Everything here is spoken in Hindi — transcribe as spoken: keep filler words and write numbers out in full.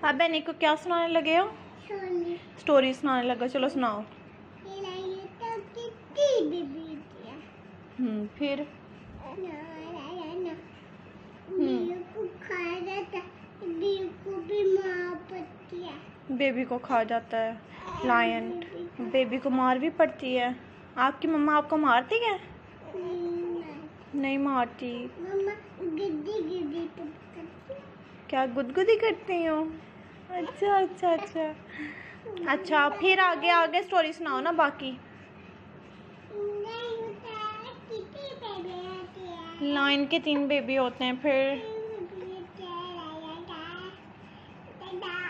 आप बहनी को क्या सुनाने लगे हो? स्टोरी सुनाने लगे। चलो सुनाओ। हम्म फिर बेबी को खा जाता है लायन। बेबी को मार भी पड़ती है। आपकी मम्मा आपको मारती है? नहीं मारती। क्या गुदगुदी करती हो? अच्छा अच्छा अच्छा अच्छा फिर आगे आगे स्टोरी सुनाओ ना बाकी। लायन के तीन बेबी होते हैं। फिर